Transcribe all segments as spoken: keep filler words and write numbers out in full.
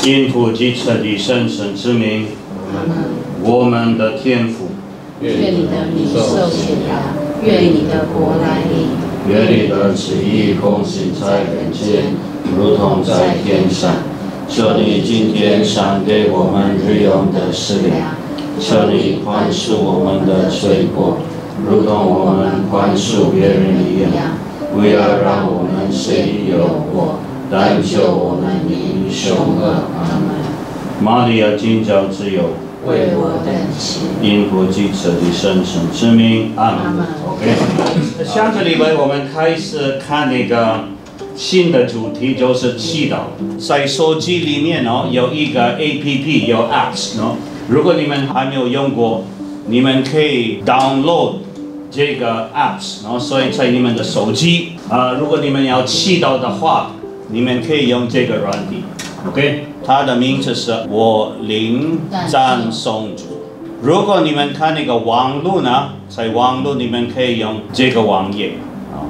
因父及子的圣神之名，我们的天父， 愿你的名受显扬，愿你的国来临， 愿你的旨意奉行在人间，如同在天上。求你今天赏给我们日用的食粮，求你宽恕我们的罪过，如同我们宽恕别人一样。不要让我们陷于诱惑，但救我们离凶恶。阿门。玛利亚今朝之友， 为我等祈。 因父及子的圣神之名，阿门。OK。上个礼拜我们开始看那个新的主题，就是祈祷。在手机里面哦有一个 A P P， 有 apps 哦。如果你们还没有用过，你们可以 download 这个 apps， 然后所以在你们的手机啊、呃，如果你们要祈祷的话，你们可以用这个软体 ，OK？ 它的名字是我灵赞颂主。如果你们看那个网络呢，在网络你们可以用这个网页啊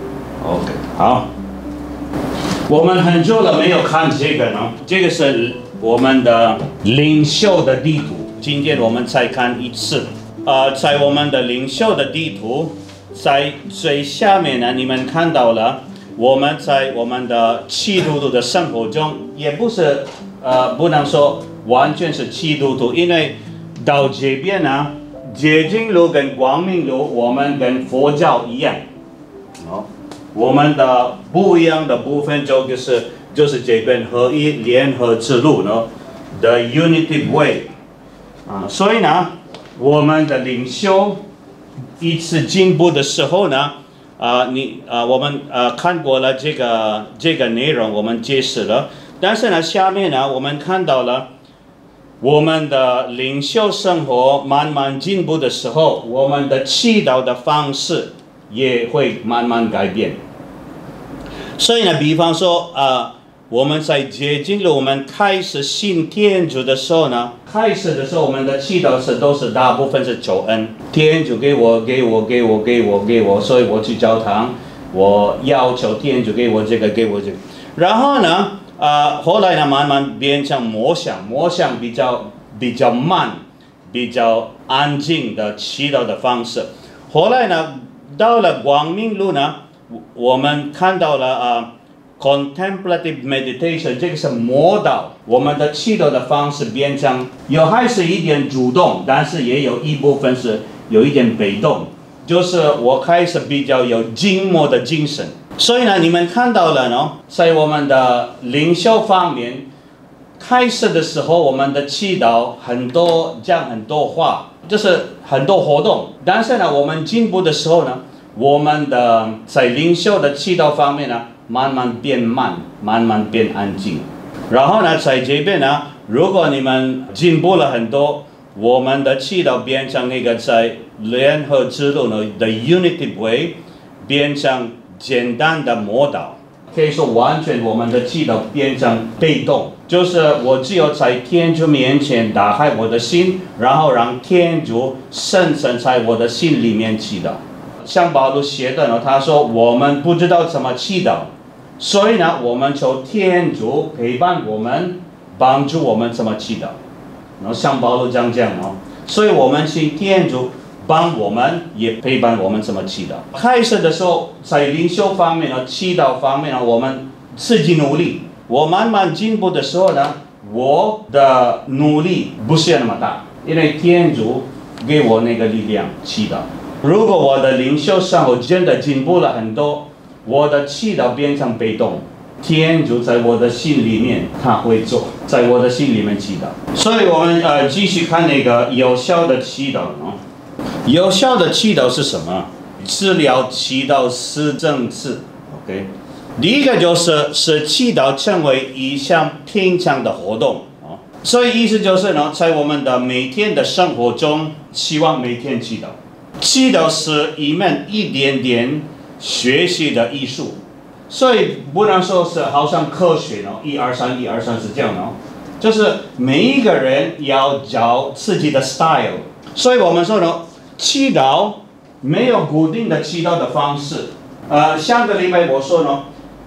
，OK？ 好，我们很久了没有看这个呢，这个是我们的领袖的地图，今天我们再看一次。呃，在我们的领袖的地图，在最下面呢，你们看到了，我们在我们的基督徒的生活中，也不是呃，不能说完全是基督徒，因为到这边呢，捷径路跟光明路，我们跟佛教一样，哦，我们的不一样的部分就是就是这边合一联合之路呢 ，the unity way， 啊，所以呢。我们的领袖一次进步的时候呢，啊、呃，你啊、呃，我们呃看过了这个这个内容，我们解释了。但是呢，下面呢，我们看到了我们的领袖生活慢慢进步的时候，我们的祈祷的方式也会慢慢改变。所以呢，比方说啊。呃我们在接近了我们开始信天主的时候呢，开始的时候我们的祈祷是都是大部分是求恩，天主给我给我给我给我给我，所以我去教堂，我要求天主给我这个给我这个。然后呢，呃，后来呢慢慢变成默想，默想比较比较慢，比较安静的祈祷的方式。后来呢，到了光明路呢，我们看到了啊。呃Contemplative meditation， 这个是默祷，我们的祈祷的方式变成有还是一点主动，但是也有一部分是有一点被动，就是我开始比较有静默的精神。所以呢，你们看到了呢，在我们的灵修方面，开始的时候我们的祈祷很多讲很多话，就是很多活动，但是呢，我们进步的时候呢，我们的在灵修的祈祷方面呢。慢慢变慢，慢慢变安静。然后呢，在这边呢，如果你们进步了很多，我们的祈祷变成那个在联合之路呢的 unity way， 变成简单的默祷。可以说完全我们的祈祷变成被动，就是我只有在天主面前打开我的心，然后让天主深深在我的心里面祈祷。像保罗写的呢，他说我们不知道怎么祈祷。所以呢，我们求天主陪伴我们，帮助我们怎么祈祷。然后像保罗这样讲哦，所以我们请天主帮我们，也陪伴我们怎么祈祷。开始的时候，在灵修方面呢，祈祷方面呢，我们自己努力。我慢慢进步的时候呢，我的努力不是那么大，因为天主给我那个力量祈祷。如果我的灵修生活真的进步了很多。我的祈祷变成被动，天主在我的心里面，他会做，在我的心里面祈祷。所以我们呃继续看那个有效的祈祷呢。有效的祈祷是什么？治疗祈祷四正次 ，OK。第一个就是使祈祷成为一项平常的活动啊。所以意思就是呢，在我们的每天的生活中，希望每天祈祷。祈祷是一门一点点。学习的艺术，所以不能说是好像科学哦，一二三，一二三是这样哦，就是每一个人要找自己的 style。所以我们说呢，祈祷没有固定的祈祷的方式。呃，上个礼拜我说呢，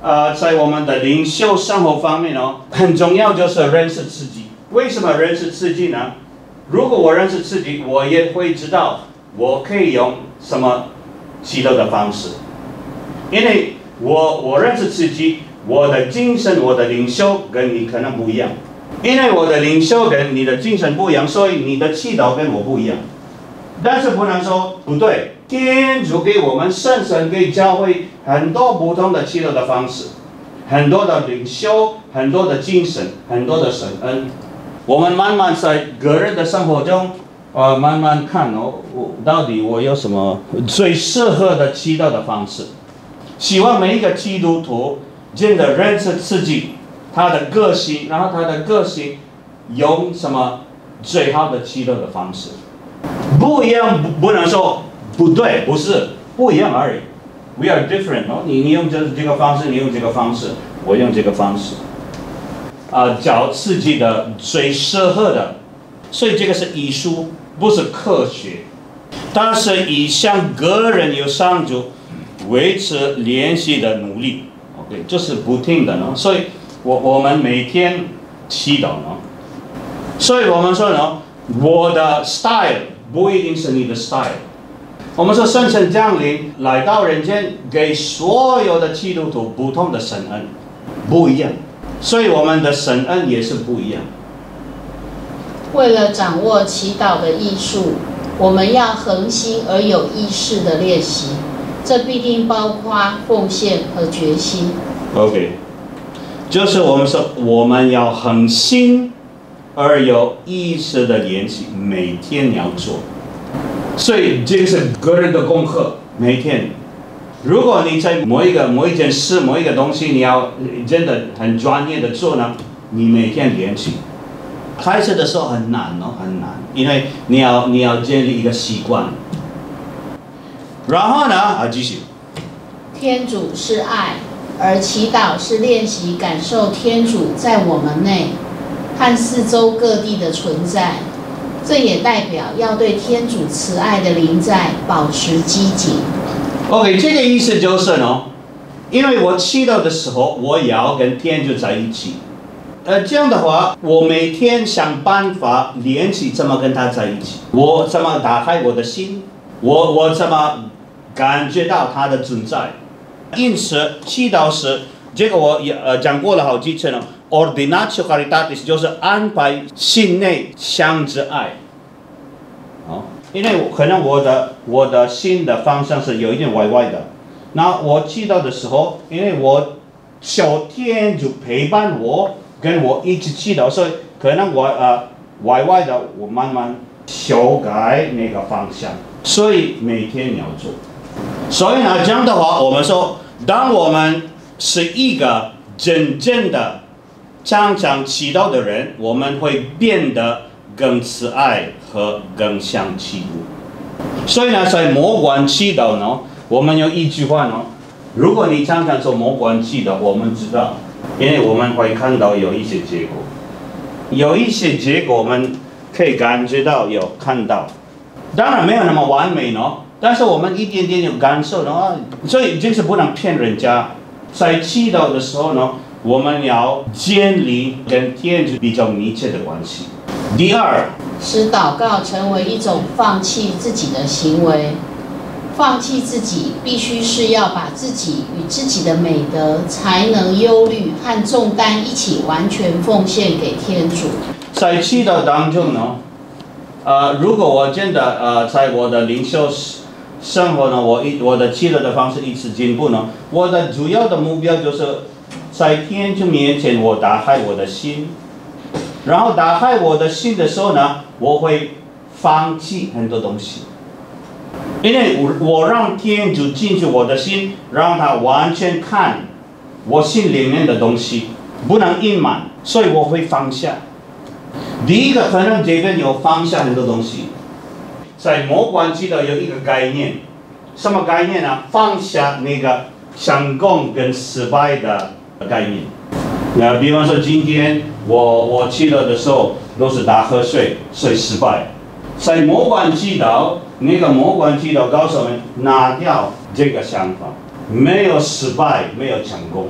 呃，在我们的灵修生活方面哦，很重要就是认识自己。为什么认识自己呢？如果我认识自己，我也会知道我可以用什么祈祷的方式。因为我我认识自己，我的精神、我的灵修跟你可能不一样。因为我的灵修跟你的精神不一样，所以你的祈祷跟我不一样。但是不能说不对，天主给我们圣神给教会很多不同的祈祷的方式，很多的灵修，很多的精神，很多的神恩。我们慢慢在个人的生活中，呃，慢慢看哦，我到底我有什么最适合的祈祷的方式。希望每一个基督徒真的认识自己，他的个性，然后他的个性用什么最好的祈祷的方式。不一样，不不能说不对，不是不一样而已。We are different 哦，你你用这这个方式，你用这个方式，我用这个方式。啊，找自己的最适合的，所以这个是艺术，不是科学。但是以向个人有帮助，维持联系的努力 ，OK， 就是不停的呢。所以我我们每天祈祷呢，所以我们说呢，我的 style 不一定是你的 style。我们说圣神降临来到人间，给所有的基督徒不同的神恩，不一样。所以我们的神恩也是不一样。 为了掌握祈祷的艺术，我们要恒心而有意识的练习，这必定包括奉献和决心。 OK， 就是我们说我们要恒心而有意识的练习，每天要做。所以这个是个人的功课，每天。如果你在某一个某一件事、某一个东西，你要真的很专业的做呢，你每天练习。开始的时候很难哦，很难，因为你要你要建立一个习惯。然后呢，啊，继续。 天主是爱，而祈祷是练习感受天主在我们内和四周各地的存在。这也代表要对天主慈爱的临在保持积极。 OK， 这个意思就是呢，因为我祈祷的时候，我要跟天主在一起。呃，这样的话，我每天想办法练习怎么跟他在一起，我怎么打开我的心，我我怎么感觉到他的存在。因此，祈祷时，这个我也呃讲过了好几次了。Ordinatio Caritatis 就是安排心内相之爱。好。因为可能我的我的心的方向是有一点歪歪的，那我祈祷的时候，因为我求天主陪伴我，跟我一起祈祷，所以可能我呃歪歪的，我慢慢修改那个方向，所以每天要做。所以呢，这样的话，我们说，当我们是一个真正的常常祈祷的人，我们会变得更慈爱和更像基督。所以呢，在默观祈祷呢，我们有一句话呢，如果你常常做默观祈祷，我们知道，因为我们会看到有一些结果，有一些结果我们可以感觉到有看到，当然没有那么完美呢，但是我们一点点有感受的，所以就是不能骗人家。在祈祷的时候呢，我们要建立跟天主比较密切的关系。第二， 使祷告成为一种放弃自己的行为。放弃自己，必须是要把自己与自己的美德、才能、忧虑和重担一起完全奉献给天主。 在祈祷当中呢，呃，如果我真的呃，在我的灵修生活呢，我一我的祈祷的方式一直进步呢，我的主要的目标就是在天主面前，我打开我的心。然后打开我的心的时候呢，我会放弃很多东西，因为我让天主进去我的心，让他完全看我心里面的东西，不能隐瞒，所以我会放下。第一个可能这边有放下很多东西，在默观祈祷有一个概念，什么概念呢？放下那个成功跟失败的概念。那比方说，今天我我祈祷的时候都是打瞌睡，所以失败。在默观祈祷，那个默观祈祷告诉我们，拿掉这个想法，没有失败，没有成功。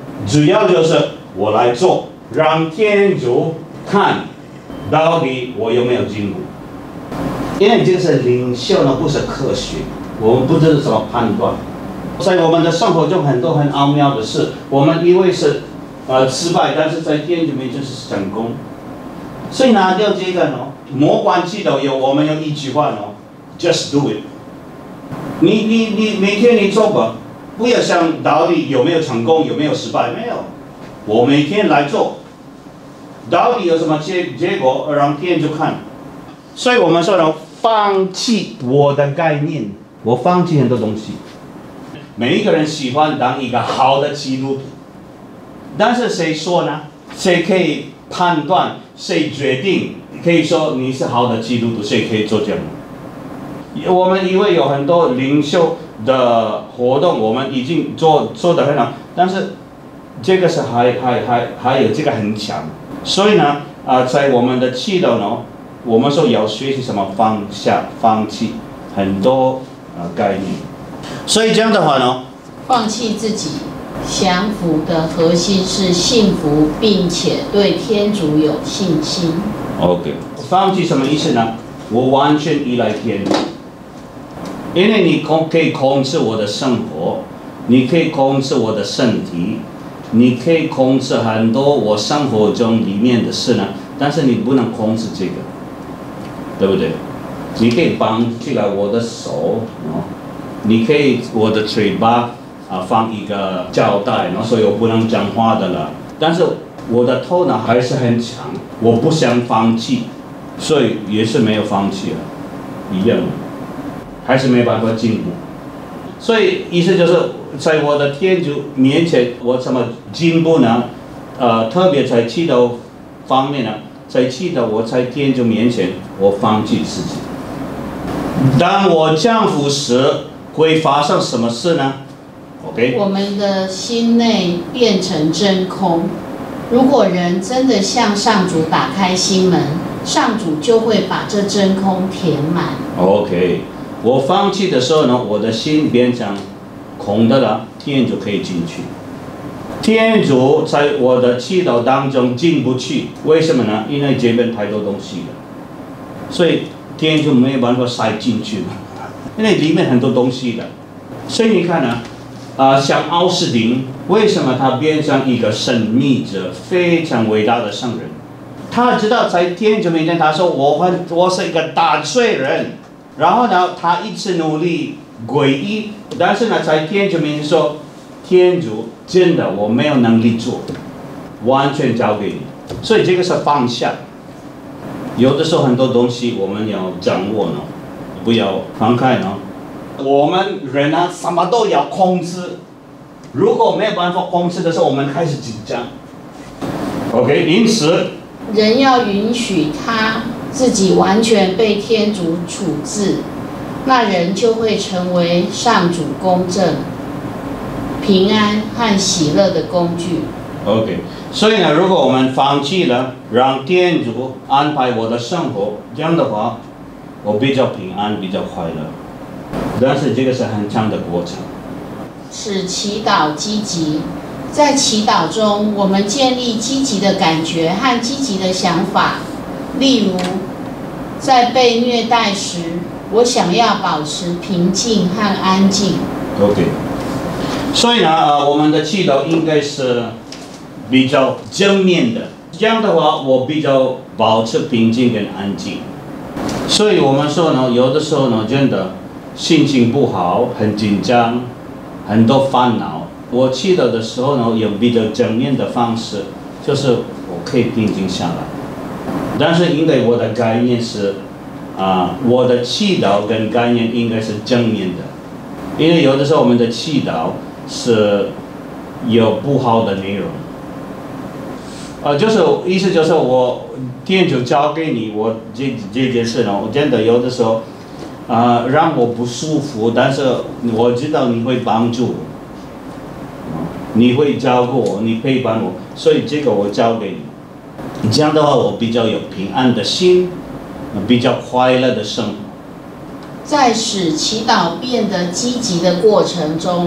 主要就是我来做，让天主看到底我有没有进步。因为这个是领袖呢，不是科学，我们不知道怎么判断。在我们的生活中，很多很奥妙的事，我们以为是呃失败，但是在天主面前是成功。所以拿掉这个呢，魔关系都有，我们有一句话呢 ，just do it。你你你每天你做吧，不要想到底有没有成功，有没有失败，没有。我每天来做，到底有什么结结果，让天主看。所以我们说呢，放弃我的概念，我放弃很多东西。每一个人喜欢当一个好的基督徒，但是谁说呢？谁可以判断？谁决定？可以说你是好的基督徒，谁可以做这样？我们以为有很多领袖的活动，我们已经做做得很好，但是这个是还还还还有这个很强。所以呢，啊、呃，在我们的祈祷呢，我们说要学习什么放下、放弃很多呃概念。所以这样的话呢， 放弃自己。降服的核心是信服，并且对天主有信心。 OK， 放弃什么意思呢？我完全依赖天主，因为你控可以控制我的生活，你可以控制我的身体，你可以控制很多我生活中里面的事呢，但是你不能控制这个，对不对？你可以绑起来我的手，你可以我的嘴巴。啊，放一个胶带，然后所以我不能讲话的了。但是我的头脑还是很强，我不想放弃，所以也是没有放弃了，一样的，还是没办法进步。所以意思就是在我的天主面前，我怎么进步呢？呃，特别在祈祷方面呢，在祈祷我在天主面前，我放弃自己。当我降服时，会发生什么事呢？Okay. 我们的心内变成真空。如果人真的向上主打开心门，上主就会把这真空填满。 OK， 我放弃的时候呢，我的心变成空的了，天主可以进去。天主在我的祈祷当中进不去，为什么呢？因为这边太多东西了，所以天主没有办法塞进去了，因为里面很多东西的。所以你看呢？啊、呃，像奥斯丁，为什么他变成一个神秘者，非常伟大的圣人？他知道在天主面前，他说我很我是一个大罪人，然后呢，他一直努力皈依，但是呢，在天主面前说，天主真的我没有能力做，完全交给你。所以这个是放下。有的时候很多东西我们要掌握呢，不要放开呢。我们人呢，什么都要控制。如果没有办法控制的时候，我们开始紧张。OK， 因此， 人要允许他自己完全被天主处置，那人就会成为上主公正、平安和喜乐的工具。 OK， 所以呢，如果我们放弃了让天主安排我的生活，这样的话，我比较平安，比较快乐。但是这个是很长的过程。 使祈祷积极，在祈祷中，我们建立积极的感觉和积极的想法。例如，在被虐待时，我想要保持平静和安静。 OK。所以呢，呃，我们的祈祷应该是比较正面的。这样的话，我比较保持平静跟安静。所以我们说呢，有的时候呢，真的。心情不好，很紧张，很多烦恼。我祈祷的时候呢，用比较正面的方式，就是我可以平静下来。但是因为我的概念是，啊、呃，我的祈祷跟概念应该是正面的，因为有的时候我们的祈祷是有不好的内容。呃，就是意思就是我天主交给你，我这这件事呢，我真的有的时候。啊、呃，让我不舒服，但是我知道你会帮助我，你会照顾我，你陪伴我，所以这个我交给你。这样的话，我比较有平安的心，比较快乐的生活。 在使祈祷变得积极的过程中，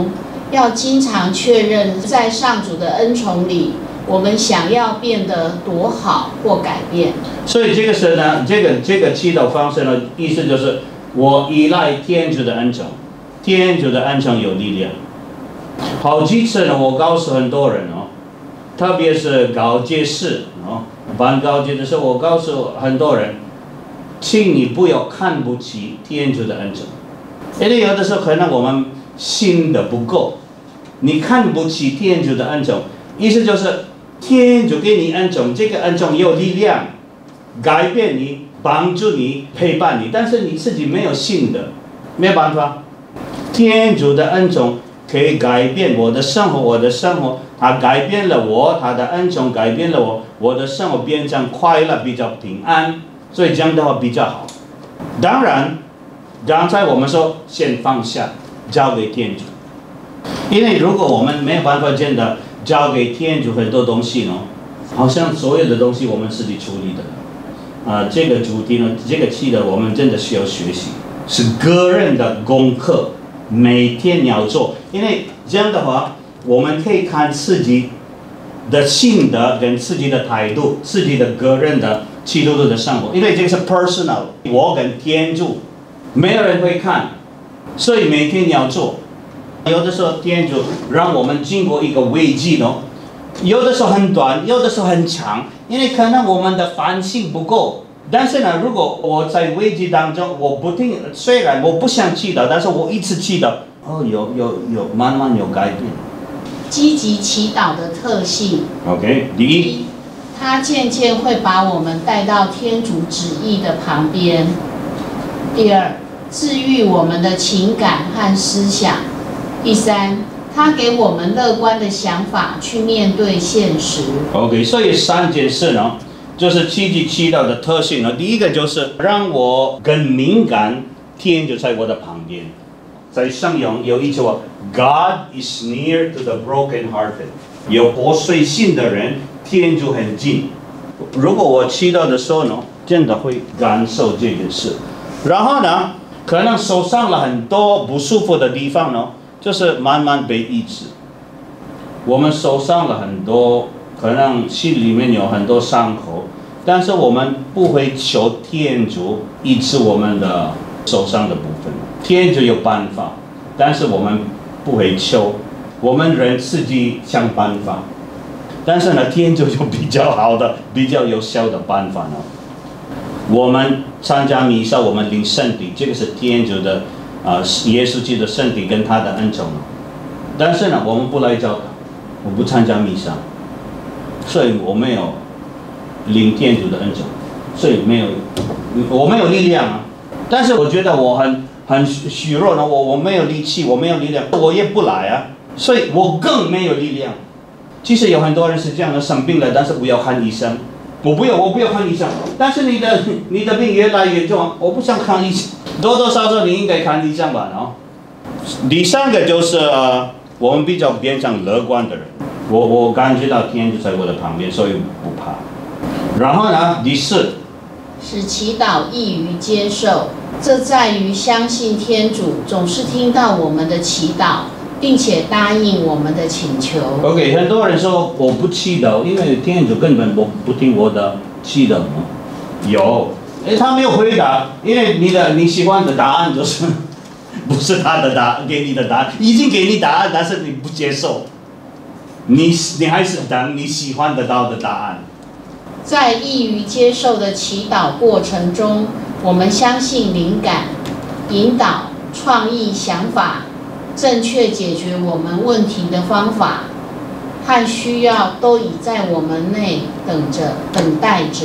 要经常确认在上主的恩宠里，我们想要变得多好或改变。 所以这个是呢，这个这个祈祷方式呢，意思就是我依赖天主的恩宠，天主的恩宠有力量。好几次呢，我告诉很多人哦，特别是告诫式哦，办告诫的时候，我告诉很多人，请你不要看不起天主的恩宠，因为有的时候可能我们信的不够，你看不起天主的恩宠，意思就是天主给你恩宠，这个恩宠有力量，改变你，帮助你，陪伴你，但是你自己没有信的，没有办法。天主的恩宠可以改变我的生活，我的生活，他改变了我，他的恩宠改变了我，我的生活变成快乐，比较平安，所以这样的话比较好。当然，刚才我们说先放下，交给天主，因为如果我们没有办法真的交给天主很多东西呢，好像所有的东西我们自己处理的。啊、呃，这个主题呢，这个祈祷我们真的需要学习，是个人的功课，每天要做。因为这样的话，我们可以看自己的信德跟自己的态度，自己的个人的基督徒的生活。因为这个是 personal， 我跟天主，没有人会看，所以每天要做。有的时候天主让我们经过一个危机呢，有的时候很短，有的时候很长，因为可能我们的反省不够。但是呢，如果我在危机当中，我不听，虽然我不想祈祷，但是我一直祈祷，哦，有有有，慢慢有改变。 积极祈祷的特性。 OK， 第一， 它渐渐会把我们带到天主旨意的旁边。第二，治愈我们的情感和思想。第三，它给我们乐观的想法去面对现实。 OK， 所以三件事呢，就是积极祈祷的特性呢。第一个就是让我更敏感，天主在我的旁边。在圣咏有一句话 ，God is near to the broken-hearted。有破碎心的人，天主很近。如果我祈祷的时候呢，真的会感受这件事。然后呢，可能受伤了很多不舒服的地方呢，就是慢慢被医治。我们受伤了很多，可能心里面有很多伤口，但是我们不会求天主医治我们的受伤的部分。天主有办法，但是我们不会求，我们人自己想办法。但是呢，天主有比较好的、比较有效的办法呢。我们参加弥撒，我们领圣体，这个是天主的啊、呃，耶稣基督的圣体跟他的恩宠。但是呢，我们不来教堂，我不参加弥撒，所以我没有领天主的恩宠，所以没有，我没有力量啊。但是我觉得我很很虚弱呢，我我没有力气，我没有力量，我也不来啊，所以我更没有力量。其实有很多人是这样的，生病了，但是不要看医生。我不要，我不要看医生。但是你的你的病越来越重，我不想看医生。多多少少你应该看医生吧，哦。第三个就是、呃、我们比较变成乐观的人。我我感觉到天主在我的旁边，所以不怕。然后呢，第四， 使祈祷易于接受，这在于相信天主总是听到我们的祈祷，并且答应我们的请求。 OK， 很多人说我不祈祷，因为天主根本不不听我的祈祷。有，哎，他没有回答，因为你的你喜欢的答案就是不是他的答给你的答案，已经给你答案，但是你不接受，你你还是等你喜欢得到的答案。 在易于接受的祈祷过程中，我们相信灵感、引导、创意想法、正确解决我们问题的方法和需要都已在我们内等着、等待着。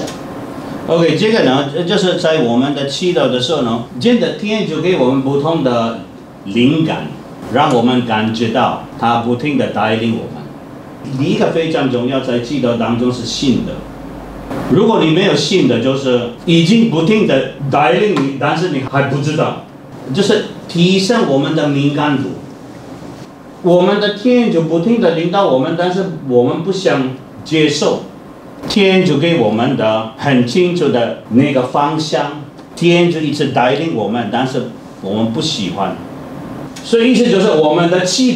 OK， 这个呢，就是在我们的祈祷的时候呢，真的天主给我们不同的灵感，让我们感觉到他不停地带领我们。第一个非常重要，在祈祷当中是信的。如果你没有信的，就是已经不停地带领你，但是你还不知道，就是提升我们的敏感度。我们的天主不停地领导我们，但是我们不想接受。天主给我们的很清楚的那个方向，天主一直带领我们，但是我们不喜欢。所以意思就是我们的祈祷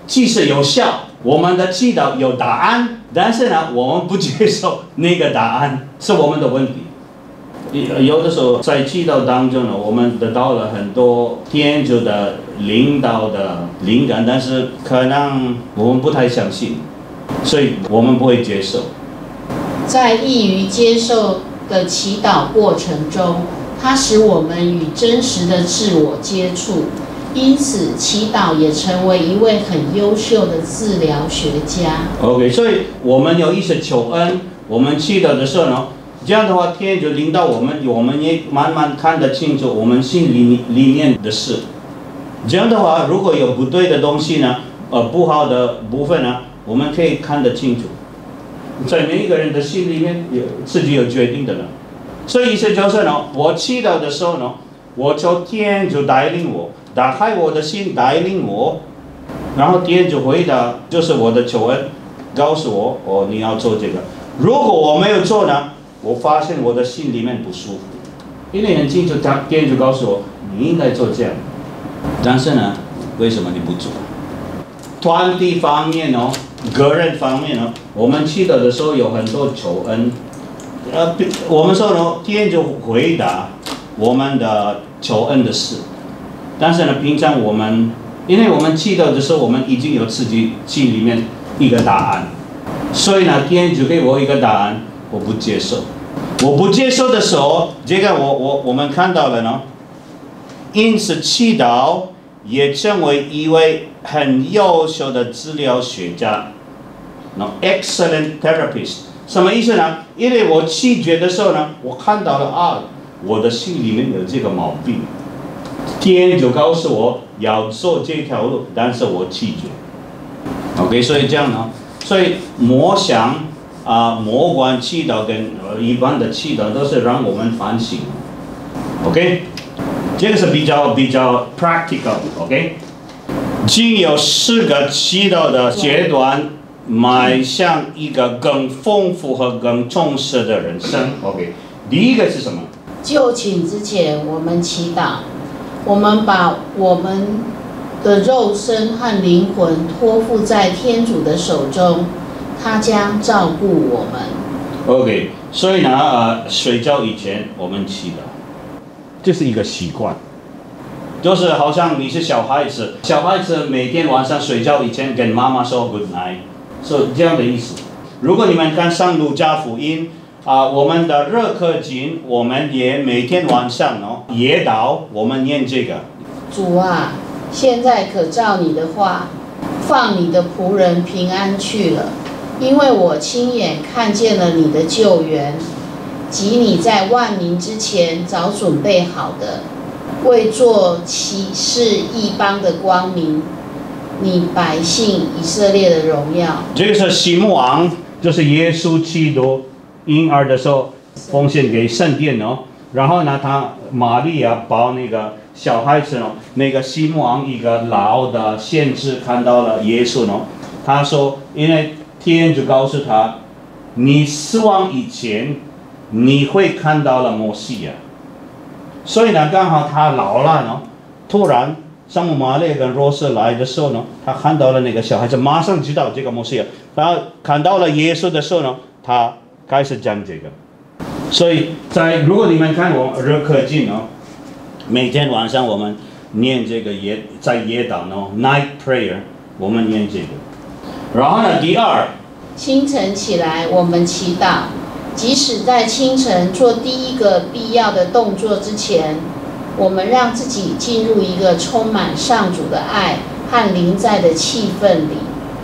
即使有效，我们的祈祷有答案，但是呢，我们不接受那个答案，是我们的问题。有的时候在祈祷当中呢，我们得到了很多天主的领导的灵感，但是可能我们不太相信，所以我们不会接受。 在易于接受的祈祷过程中，它使我们与真实的自我接触，因此祈祷也成为一位很优秀的治疗学家。 OK， 所以我们有一些求恩，我们祈祷的时候呢，这样的话，天就领导我们，我们也慢慢看得清楚我们心里里面的事。这样的话，如果有不对的东西呢，呃，不好的部分呢，我们可以看得清楚。在每一个人的心里面有自己有决定的了。所以意思就是呢，我祈祷的时候呢，我求天就带领我，打开我的心带领我，然后天就回答，就是我的求恩，告诉我哦你要做这个。如果我没有做呢，我发现我的心里面不舒服，因为很清楚，天就告诉我你应该做这样，但是呢，为什么你不做？团体方面哦，个人方面呢，我们祈祷的时候有很多求恩，呃，我们说呢，天就回答我们的求恩的事，但是呢，平常我们，因为我们祈祷的时候，我们已经有自己心里面一个答案，所以呢，天就给我一个答案，我不接受。我不接受的时候，这个我我我们看到了呢，因此祈祷也成为一位很优秀的治疗学家，那 excellent therapist， 什么意思呢？因为我气绝的时候呢，我看到了啊，我的心里面有这个毛病，天就告诉我要走这条路，但是我气绝。OK， 所以这样呢，所以默想啊、呃，默观祈祷跟呃一般的祈祷都是让我们反省。OK。这个是比较比较 practical，OK， 经有四个祈祷的阶段，迈向一个更丰富和更充实的人生。OK， 第一个是什么？ 就寝之前，我们祈祷，我们把我们的肉身和灵魂托付在天主的手中，他将照顾我们。 OK， 所以呢，呃，睡觉以前我们祈祷。这是一个习惯，就是好像你是小孩子，小孩子每天晚上睡觉以前跟妈妈说 good night， 是这样的意思。如果你们看上路加福音啊、呃，我们的热克经，我们也每天晚上哦夜祷，我们念这个。 主啊，现在可照你的话，放你的仆人平安去了，因为我亲眼看见了你的救援。及你在万民之前早准备好的，为做启示异邦的光明，你百姓以色列的荣耀。 这个是西牧王，就是耶稣基督婴儿的时候奉献给圣殿哦。然后呢，他玛利亚抱那个小孩子哦，那个西牧王一个老的先知看到了耶稣哦，他说，因为天就告诉他，你死亡以前。你会看到了摩西亚，所以呢，刚好他老了呢，突然圣母玛利亚跟若瑟来的时候呢，他看到了那个小孩子，马上知道这个摩西亚。然后看到了耶稣的时候呢，他开始讲这个。所以在如果你们看我们热克经呢，每天晚上我们念这个夜在夜祷呢 ，night prayer， 我们念这个。然后呢，第二， 清晨起来我们祈祷。即使在清晨做第一个必要的动作之前，我们让自己进入一个充满上主的爱和临在的气氛里。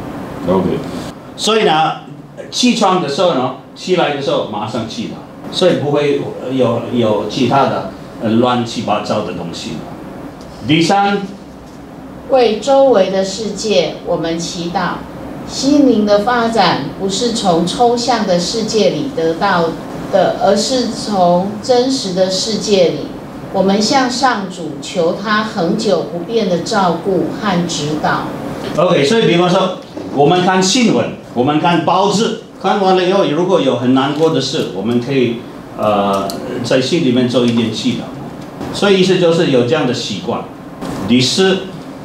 OK， 所以呢，起床的时候呢，起来的时候马上祈祷，所以不会有有其他的呃乱七八糟的东西。第三， 为周围的世界我们祈祷。心灵的发展不是从抽象的世界里得到的，而是从真实的世界里。我们向上主求他恒久不变的照顾和指导。 OK， 所以比方说，我们看新闻，我们看报纸，看完了以后，如果有很难过的事，我们可以呃在心里面做一点祈祷。所以意思就是有这样的习惯。第四，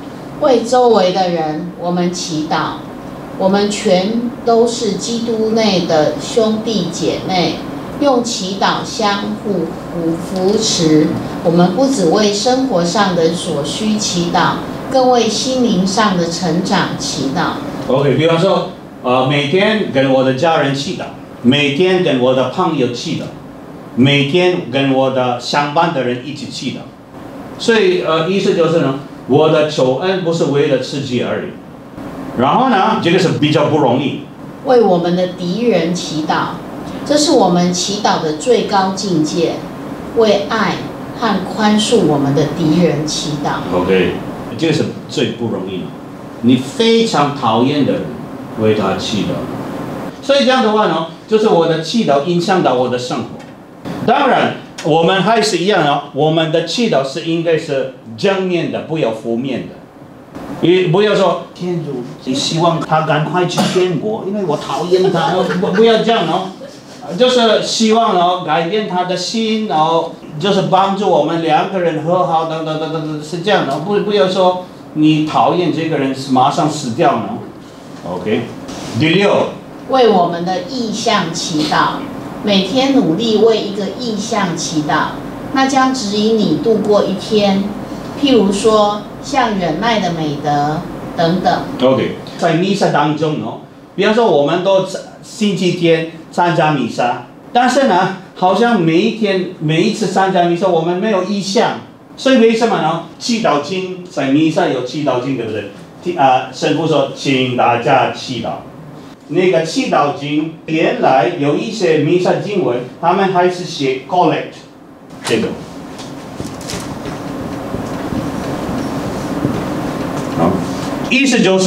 为周围的人，我们祈祷。我们全都是基督内的兄弟姐妹，用祈祷相互扶持。我们不只为生活上的所需祈祷，更为心灵上的成长祈祷。 OK， 比方说，呃，每天跟我的家人祈祷，每天跟我的朋友祈祷，每天跟我的相伴的人一起祈祷。所以，呃，意思就是呢，我的求恩不是为了自己而已。然后呢，这个是比较不容易。 为我们的敌人祈祷，这是我们祈祷的最高境界。为爱和宽恕我们的敌人祈祷。 OK， 这个是最不容易的。你非常讨厌的人，为他祈祷。所以这样的话呢，就是我的祈祷影响到我的生活。当然，我们还是一样的，我们的祈祷是应该是正面的，不要负面的。你不要说天主，你希望他赶快去天国，因为我讨厌他，不不要这样哦，就是希望哦改变他的心，然后就是帮助我们两个人和好等等等等，是这样的，不不要说你讨厌这个人马上死掉呢。OK， 第六， 为我们的意向祈祷，每天努力为一个意向祈祷，那将指引你度过一天。譬如说，像忍耐的美德等等。 OK， 在弥撒当中哦，比方说我们都星期天参加弥撒，但是呢，好像每一天每一次参加弥撒，我们没有意向，所以为什么呢？祈祷经在弥撒有祈祷经，对不对？啊，神父说，请大家祈祷。那个祈祷经原来有一些弥撒经文，他们还是写 collect 这个。意思就是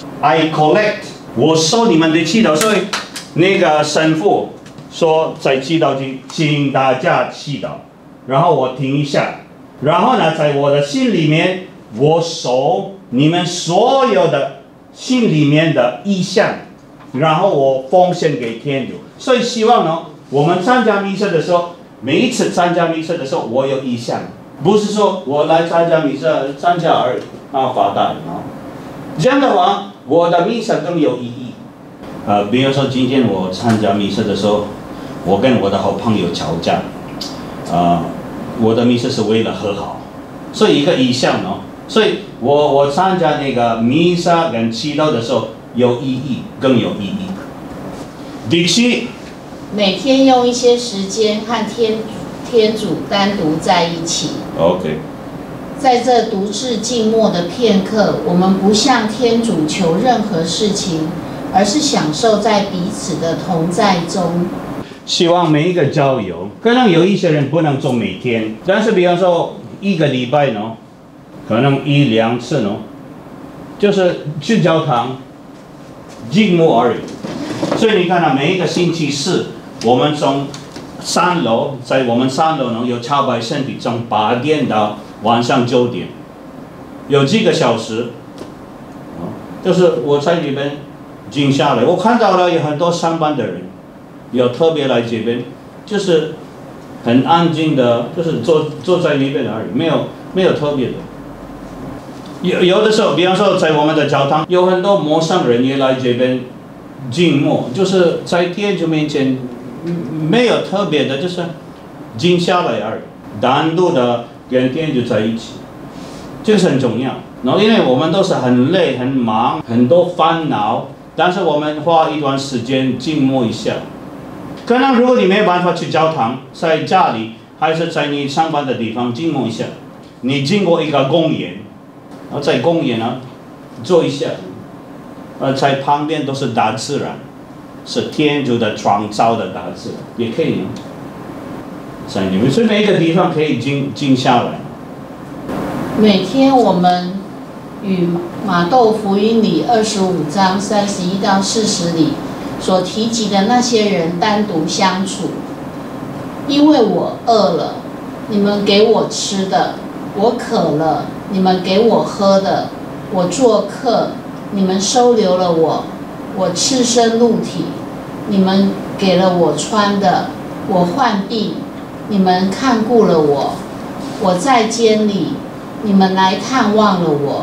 I collect， 我收你们的祈祷，所以那个神父说在祈祷经，请大家祈祷，然后我听一下，然后呢，在我的心里面，我收你们所有的心里面的意向，然后我奉献给天主。所以希望呢，我们参加弥撒的时候，每一次参加弥撒的时候，我有意向，不是说我来参加弥撒参加而已，啊发呆啊。这样的话，我的弥撒更有意义。呃，比如说今天我参加弥撒的时候，我跟我的好朋友吵架，呃，我的弥撒是为了和好，所以一个意向哦，所以我我参加那个弥撒跟祈祷的时候有意义，更有意义。第七， 每天用一些时间和天天主单独在一起。 OK。 在这独自静默的片刻，我们不向天主求任何事情，而是享受在彼此的同在中。 希望每一个教友，可能有一些人不能做每天，但是比方说一个礼拜呢，可能一两次呢，就是去教堂静默而已。所以你看到每一个星期四，我们从三楼，在我们三楼呢有朝拜圣体，从八点到晚上九点，有几个小时，就是我在里边静下来，我看到了有很多上班的人，有特别来这边，就是很安静的，就是坐坐在里边而已，没有没有特别的。有有的时候，比方说在我们的教堂，有很多陌生人也来这边静默，就是在天主面前没有特别的，就是静下来而已，单独的跟天主在一起，这个是很重要。然后因为我们都是很累、很忙、很多烦恼，但是我们花一段时间静默一下。可能如果你没有办法去教堂，在家里还是在你上班的地方静默一下，你经过一个公园，然后在公园呢坐一下，呃，在旁边都是大自然，是天主的创造的大自然，也可以。所以每一个地方可以静静下来。 每天我们与马窦福音里二十五章三十一到四十里所提及的那些人单独相处，因为我饿了，你们给我吃的；我渴了，你们给我喝的；我做客，你们收留了我；我赤身露体，你们给了我穿的；我患病，你们看顾了我；我在监里，你们来探望了我。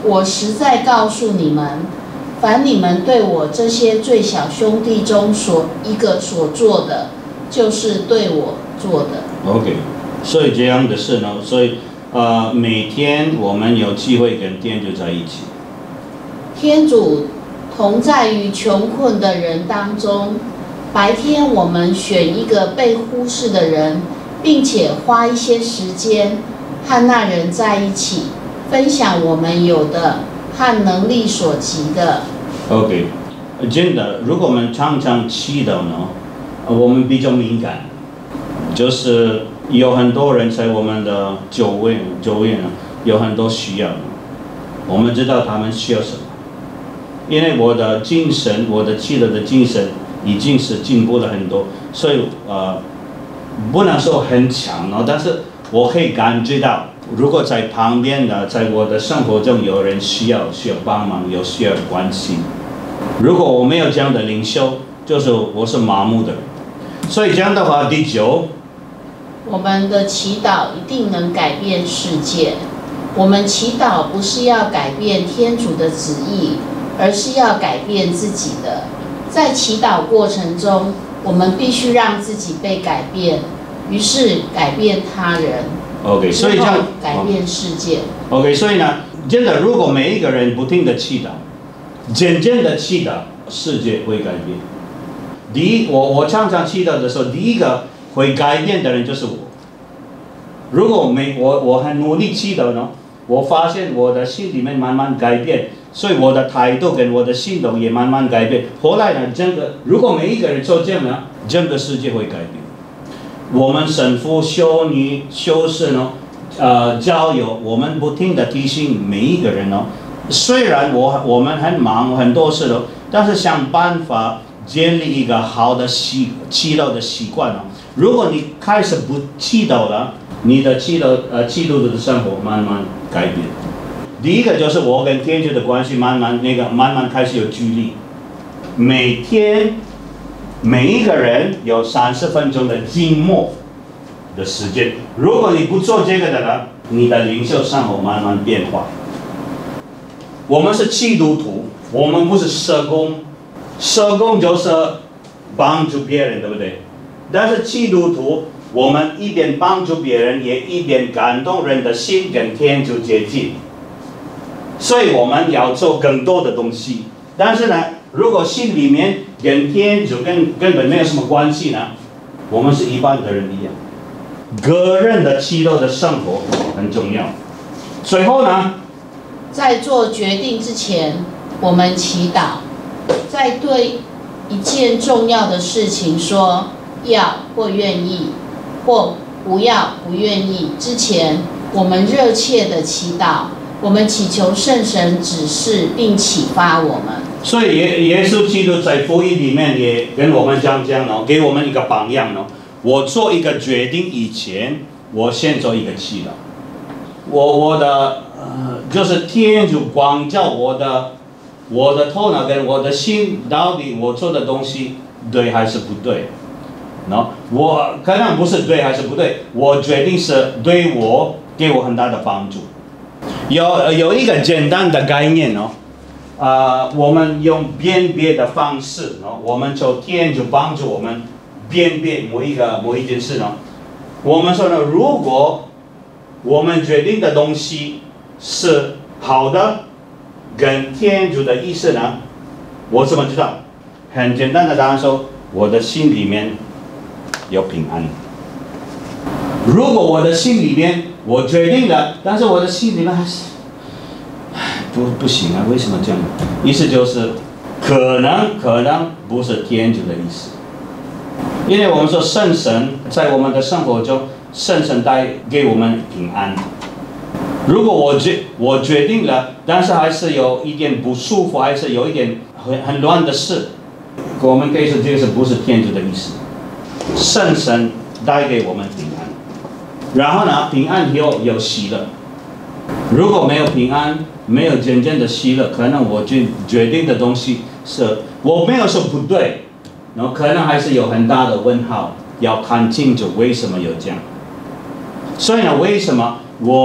我实在告诉你们，凡你们对我这些最小兄弟中所一个所做的，就是对我做的。 OK， 所以这样的事呢，所以呃，每天我们有机会跟天主在一起。 天主同在于穷困的人当中。白天我们选一个被忽视的人，并且花一些时间和那人在一起，分享我们有的和能力所及的。 OK， 真的，如果我们常常祈祷呢，我们比较敏感，就是有很多人在我们的周围，周围呢有很多需要，我们知道他们需要什么。因为我的精神，我的祈祷的精神已经是进步了很多，所以呃，不能说很强哦，但是我可以感觉到，如果在旁边的，在我的生活中有人需要需要帮忙，有需要关心。如果我没有这样的领袖，就是我是麻木的。所以这样的话，第九， 我们的祈祷一定能改变世界。我们祈祷不是要改变天主的旨意，而是要改变自己的。在祈祷过程中，我们必须让自己被改变，于是改变他人。 OK， 所以这样改变世界。 OK， 所以呢，真的，如果每一个人不停的祈祷，渐渐的祈祷，世界会改变。第一，我我常常祈祷的时候，第一个会改变的人就是我。如果没我我很努力祈祷呢，我发现我的心里面慢慢改变。所以我的态度跟我的行动也慢慢改变。后来呢，整个如果每一个人做这样呢，整个世界会改变。我们神父、修女、修士呢，呃，教友，我们不停的提醒每一个人呢。虽然我我们很忙很多事了，但是想办法建立一个好的习祈祷的习惯呢。如果你开始不祈祷了，你的祈祷呃祈祷的生活慢慢改变。第一个就是我跟天主的关系慢慢那个慢慢开始有距离。每天每一个人有三十分钟的静默的时间。如果你不做这个的呢，你的灵修生活慢慢变化。我们是基督徒，我们不是社工。社工就是帮助别人，对不对？但是基督徒，我们一边帮助别人，也一边感动人的心跟天主接近。所以我们要做更多的东西，但是呢，如果心里面跟天主根根本没有什么关系呢，我们是一般的人一样。个人的祈祷的生活很重要。最后呢， 在做决定之前，我们祈祷；在对一件重要的事情说要或愿意，或不要不愿意之前，我们热切的祈祷。我们祈求圣神指示并启发我们。 所以耶耶稣基督在福音里面也跟我们讲讲呢，给我们一个榜样呢。我做一个决定以前，我先做一个祈祷。我我的呃，就是天主光照我的我的头脑跟我的心，到底我做的东西对还是不对？喏，我可能不是对还是不对，我决定是对我给我很大的帮助。有有一个简单的概念哦，啊、呃，我们用辨别的方式哦，我们求天主帮助我们辨别某一个某一件事呢。我们说呢，如果我们决定的东西是好的，跟天主的意思呢，我怎么知道？很简单的答案说，我的心里面有平安。如果我的心里面我决定了，但是我的心里面还是不不行啊，为什么这样？意思就是可能可能不是天主的意思，因为我们说圣神在我们的生活中，圣神带给我们平安。如果我决我决定了，但是还是有一点不舒服，还是有一点很很乱的事，我们可以说这个是不是天主的意思？圣神带给我们平安。然后呢，平安有有喜乐。如果没有平安，没有真正的喜乐，可能我决决定的东西是我没有说不对，然后可能还是有很大的问号，要看清楚为什么有这样。所以呢，为什么我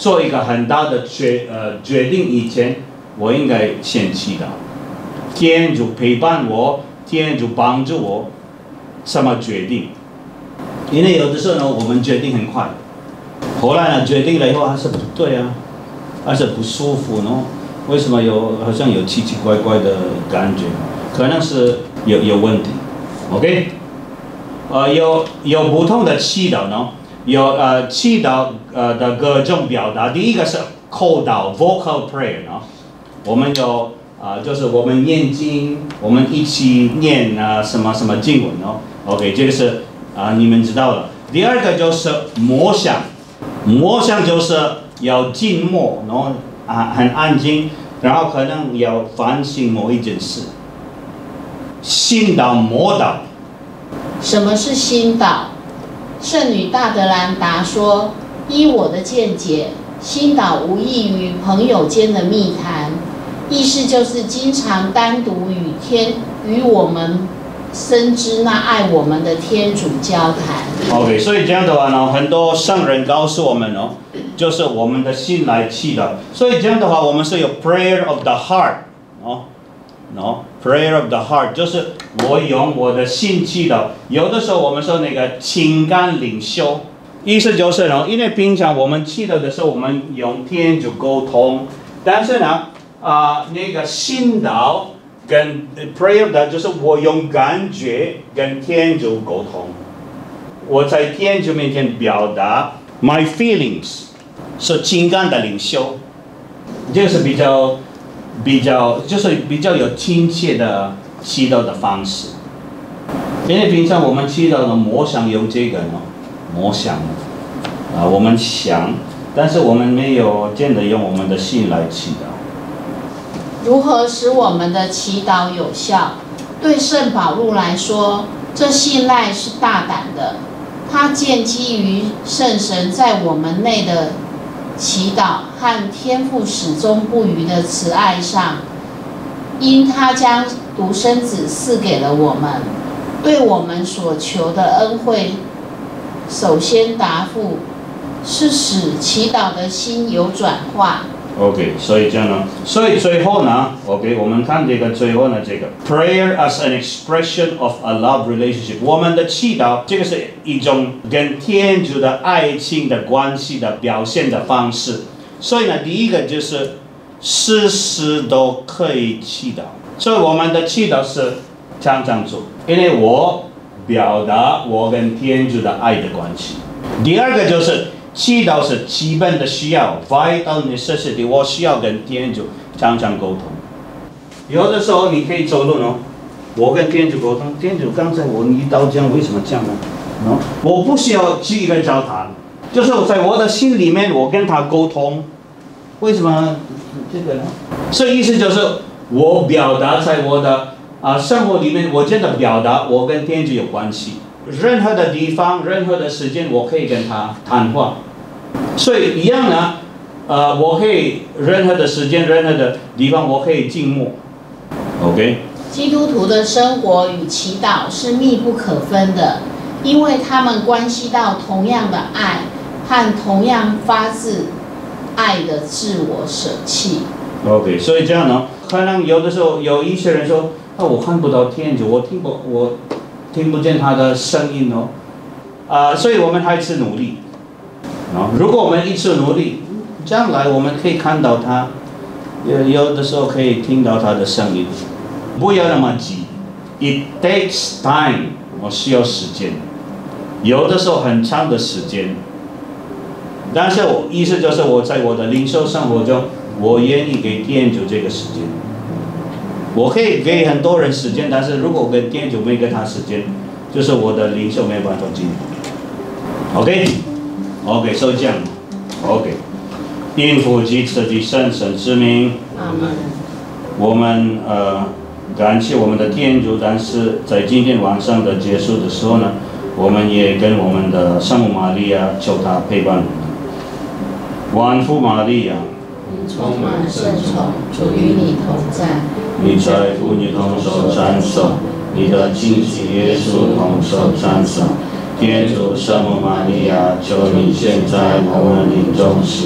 做一个很大的决呃决定以前，我应该先祈祷，天主陪伴我，天主帮助我，什么决定？因为有的时候呢，我们决定很快，后来呢决定了以后还是不对啊，还是不舒服呢？为什么有好像有奇奇怪怪的感觉？可能是有有问题 ，OK？ 呃，有有不同的祈祷呢，有呃祈祷呃的各种表达。第一个是口祷 （vocal prayer） 呢，我们有啊、呃，就是我们念经，我们一起念啊、呃、什么什么经文呢 ？OK， 这个是啊、呃、你们知道了。第二个就是默想，默想就是要静默，然后啊很安静，然后可能要反省某一件事。心祷、默祷。 什么是心祷？圣女大德兰达说：“依我的见解，心祷无异于朋友间的密谈，意思就是经常单独与天与我们深知那爱我们的天主交谈。” OK， 所以这样的话呢，很多圣人告诉我们哦，就是我们的心来祈祷。所以这样的话，我们是有 prayer of the heart 哦。No, prayer of the heart 就是我用我的心祈祷。有的时候我们说那个情感领袖，意思就是呢，因为平常我们祈祷的时候，我们用天主沟通，但是呢，啊、呃，那个心祷跟 prayer of the 就是我用感觉跟天主沟通，我在天主面前表达 my feelings， 是情感的领袖，这个是比较。比较就是比较有亲切的祈祷的方式，因为平常我们祈祷的默想有这个呢，默想啊、呃，我们想，但是我们没有真的用我们的心来祈祷。 如何使我们的祈祷有效？对圣保禄来说，这信赖是大胆的，它建基于圣神在我们内的祈祷和天父始终不渝的慈爱上，因他将独生子赐给了我们，对我们所求的恩惠，首先答复是使祈祷的心有转化。 OK， 所以这样呢，所以最后呢 ，OK， 我们看这个最后呢，这个 prayer as an expression of a love relationship， 我们的祈祷，这个是一种跟天主的爱情的关系的表现的方式。所以呢，第一个就是事事都可以祈祷，所以我们的祈祷是常常做，因为我表达我跟天主的爱的关系。第二个就是祈祷是基本的需要 ，vital necessity， 我需要跟天主常常沟通。有的时候你可以走路呢，我跟天主沟通，天主刚才我遇到这样，为什么这样呢？no? 我不需要去一个教堂，就是在我的心里面，我跟他沟通，为什么这个呢？所以意思就是我表达在我的啊、呃、生活里面，我真的表达我跟天主有关系。任何的地方，任何的时间，我可以跟他谈话。所以一样呢，呃，我可以任何的时间、任何的地方，我可以静默。OK。 基督徒的生活与祈祷是密不可分的，因为他们关系到同样的爱和同样发自爱的自我舍弃。 OK， 所以这样呢，可能有的时候有一些人说，啊，我看不到天主，我听不我。听不见他的声音哦，啊、呃，所以我们还是努力。啊，如果我们一直努力，将来我们可以看到他，有有的时候可以听到他的声音。不要那么急 ，it takes time， 我需要时间，有的时候很长的时间。但是我意思就是我在我的灵修生活中，我愿意给天主这个时间。我可以给很多人时间，但是如果我跟天主没给他时间，就是我的灵修没有办法进步。OK，OK， 所以这样 ，OK， 应父及子及圣神之名， 阿门。 我们呃感谢我们的天主，但是在今天晚上的结束的时候呢，我们也跟我们的圣母玛利亚求她陪伴我们。万福玛利亚， 充满圣宠，主与你同在。 你在妇女同受赞颂，你的亲戚耶稣同受赞颂。天主圣母玛利亚，求你现在我们临终时，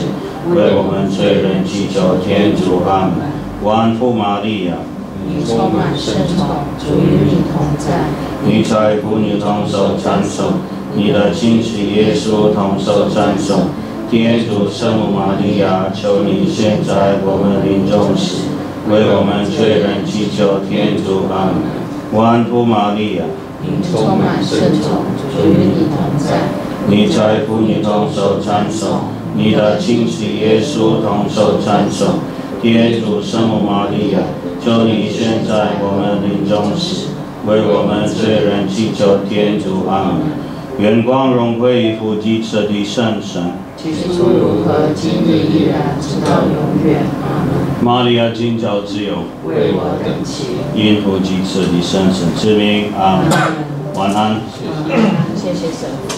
为我们罪人祈求天主阿们。万福玛利亚， 你充满圣宠，主与你同在。 你在妇女中受赞颂，你的亲子耶稣同受赞颂。天主圣母玛利亚，求你现在我们临终时，为我们罪人祈求天主阿们。万福玛利亚， 你充满圣宠，主与你同在。 你在妇女中受赞颂，你的亲子耶稣同受赞颂。天主圣母玛利亚，求你现在我们临终时，为我们罪人祈求天主阿们。愿光荣归于父及子的圣神。 起初如何，今日依然，直到永远。阿门。 玛利亚今早自由， 为我等祈。 因父及子的圣神之名，阿门。晚安。 谢谢神。